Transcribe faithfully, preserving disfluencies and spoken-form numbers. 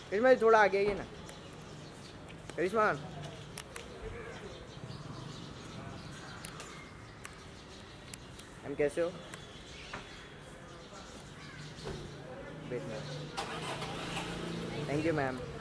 करिश्मा थोड़ा आगे आइए ना। करिश्मा हम कैसे हो? Wait ma'am, thank you ma'am.